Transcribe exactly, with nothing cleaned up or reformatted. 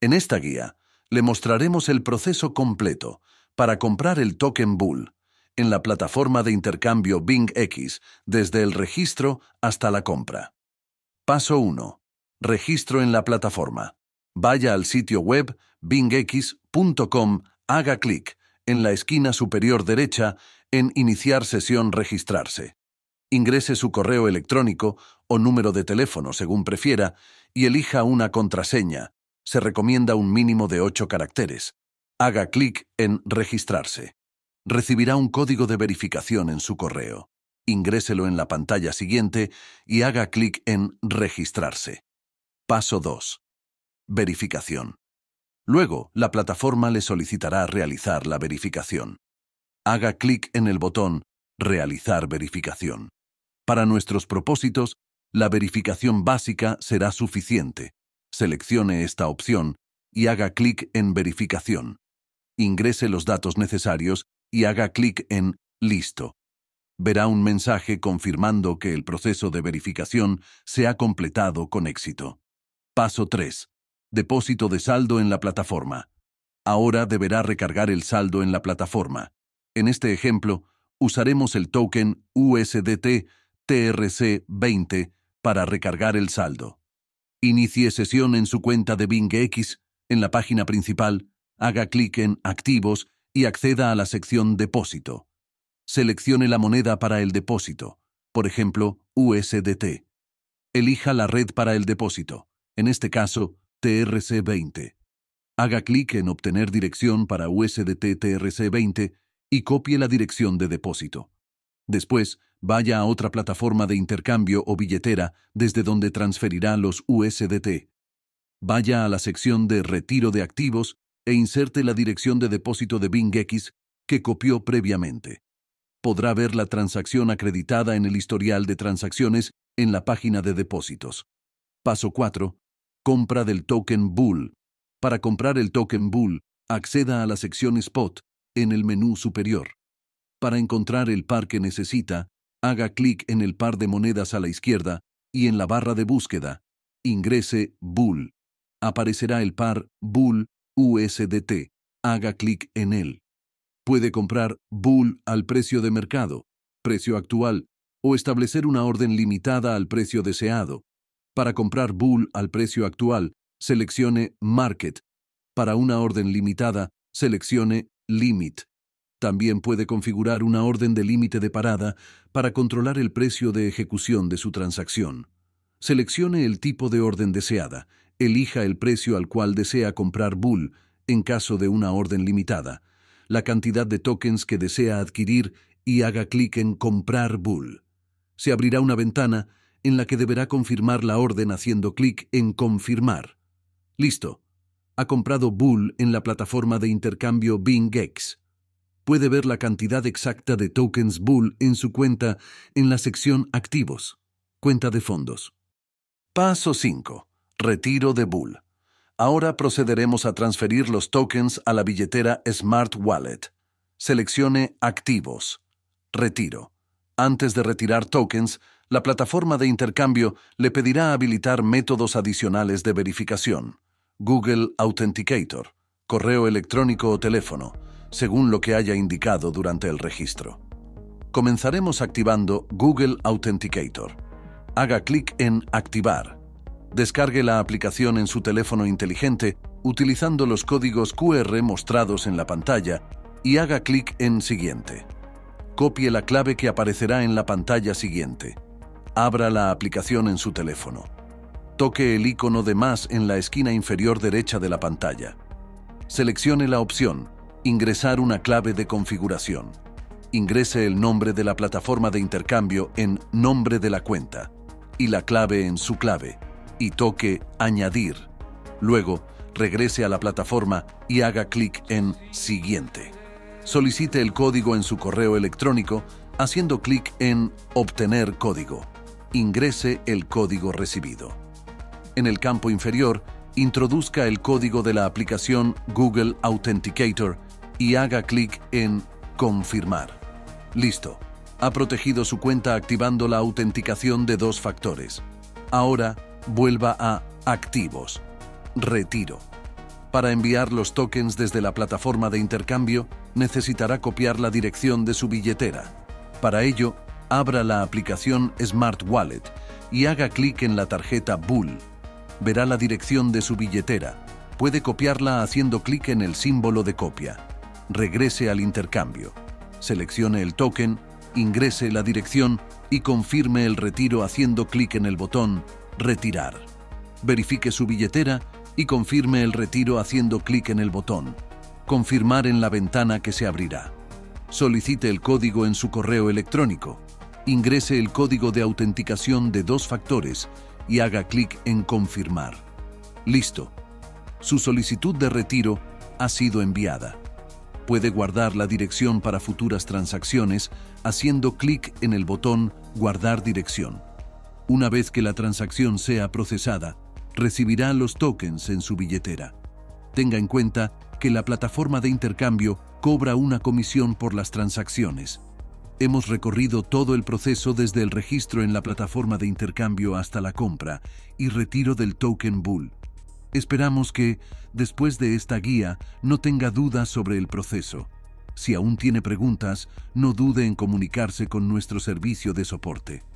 En esta guía, le mostraremos el proceso completo para comprar el token Bull en la plataforma de intercambio BingX desde el registro hasta la compra. Paso uno. Registro en la plataforma. Vaya al sitio web bingx punto com, haga clic en la esquina superior derecha en Iniciar sesión registrarse. Ingrese su correo electrónico o número de teléfono según prefiera y elija una contraseña. Se recomienda un mínimo de ocho caracteres. Haga clic en Registrarse. Recibirá un código de verificación en su correo. Ingréselo en la pantalla siguiente y haga clic en Registrarse. Paso dos. Verificación. Luego, la plataforma le solicitará realizar la verificación. Haga clic en el botón Realizar verificación. Para nuestros propósitos, la verificación básica será suficiente. Seleccione esta opción y haga clic en Verificación. Ingrese los datos necesarios y haga clic en Listo. Verá un mensaje confirmando que el proceso de verificación se ha completado con éxito. Paso tres. Depósito de saldo en la plataforma. Ahora deberá recargar el saldo en la plataforma. En este ejemplo, usaremos el token U S D T T R C veinte para recargar el saldo. Inicie sesión en su cuenta de BingX. En la página principal, haga clic en Activos y acceda a la sección Depósito. Seleccione la moneda para el depósito, por ejemplo, U S D T. Elija la red para el depósito, en este caso, T R C veinte. Haga clic en Obtener dirección para U S D T T R C veinte y copie la dirección de depósito. Después, vaya a otra plataforma de intercambio o billetera desde donde transferirá los U S D T. Vaya a la sección de Retiro de activos e inserte la dirección de depósito de BingX que copió previamente. Podrá ver la transacción acreditada en el historial de transacciones en la página de depósitos. Paso cuatro. Compra del token Bull. Para comprar el token Bull, acceda a la sección Spot en el menú superior. Para encontrar el par que necesita, haga clic en el par de monedas a la izquierda y en la barra de búsqueda, ingrese Bull. Aparecerá el par Bull U S D T. Haga clic en él. Puede comprar Bull al precio de mercado, precio actual, o establecer una orden limitada al precio deseado. Para comprar Bull al precio actual, seleccione Market. Para una orden limitada, seleccione Limit. También puede configurar una orden de límite de parada para controlar el precio de ejecución de su transacción. Seleccione el tipo de orden deseada. Elija el precio al cual desea comprar Bull en caso de una orden limitada, la cantidad de tokens que desea adquirir y haga clic en Comprar Bull. Se abrirá una ventana en la que deberá confirmar la orden haciendo clic en Confirmar. Listo. Ha comprado Bull en la plataforma de intercambio BingX. Puede ver la cantidad exacta de tokens Bull en su cuenta en la sección Activos, Cuenta de fondos. Paso cinco. Retiro de Bull. Ahora procederemos a transferir los tokens a la billetera Smart Wallet. Seleccione Activos. Retiro. Antes de retirar tokens, la plataforma de intercambio le pedirá habilitar métodos adicionales de verificación. Google Authenticator, correo electrónico o teléfono, según lo que haya indicado durante el registro. Comenzaremos activando Google Authenticator. Haga clic en Activar. Descargue la aplicación en su teléfono inteligente utilizando los códigos Q R mostrados en la pantalla y haga clic en Siguiente. Copie la clave que aparecerá en la pantalla siguiente. Abra la aplicación en su teléfono. Toque el icono de más en la esquina inferior derecha de la pantalla. Seleccione la opción Ingresar una clave de configuración. Ingrese el nombre de la plataforma de intercambio en Nombre de la cuenta y la clave en su clave y toque Añadir. Luego, regrese a la plataforma y haga clic en Siguiente. Solicite el código en su correo electrónico haciendo clic en Obtener código. Ingrese el código recibido. En el campo inferior, introduzca el código de la aplicación Google Authenticator y haga clic en Confirmar. Listo. Ha protegido su cuenta activando la autenticación de dos factores. Ahora, vuelva a Activos. Retiro. Para enviar los tokens desde la plataforma de intercambio, necesitará copiar la dirección de su billetera. Para ello, abra la aplicación Smart Wallet y haga clic en la tarjeta Bull. Verá la dirección de su billetera. Puede copiarla haciendo clic en el símbolo de copia. Regrese al intercambio. Seleccione el token, ingrese la dirección y confirme el retiro haciendo clic en el botón Retirar. Verifique su billetera y confirme el retiro haciendo clic en el botón Confirmar en la ventana que se abrirá. Solicite el código en su correo electrónico. Ingrese el código de autenticación de dos factores y haga clic en Confirmar. Listo. Su solicitud de retiro ha sido enviada. Puede guardar la dirección para futuras transacciones haciendo clic en el botón Guardar dirección. Una vez que la transacción sea procesada, recibirá los tokens en su billetera. Tenga en cuenta que la plataforma de intercambio cobra una comisión por las transacciones. Hemos recorrido todo el proceso desde el registro en la plataforma de intercambio hasta la compra y retiro del token Bull. Esperamos que, después de esta guía, no tenga dudas sobre el proceso. Si aún tiene preguntas, no dude en comunicarse con nuestro servicio de soporte.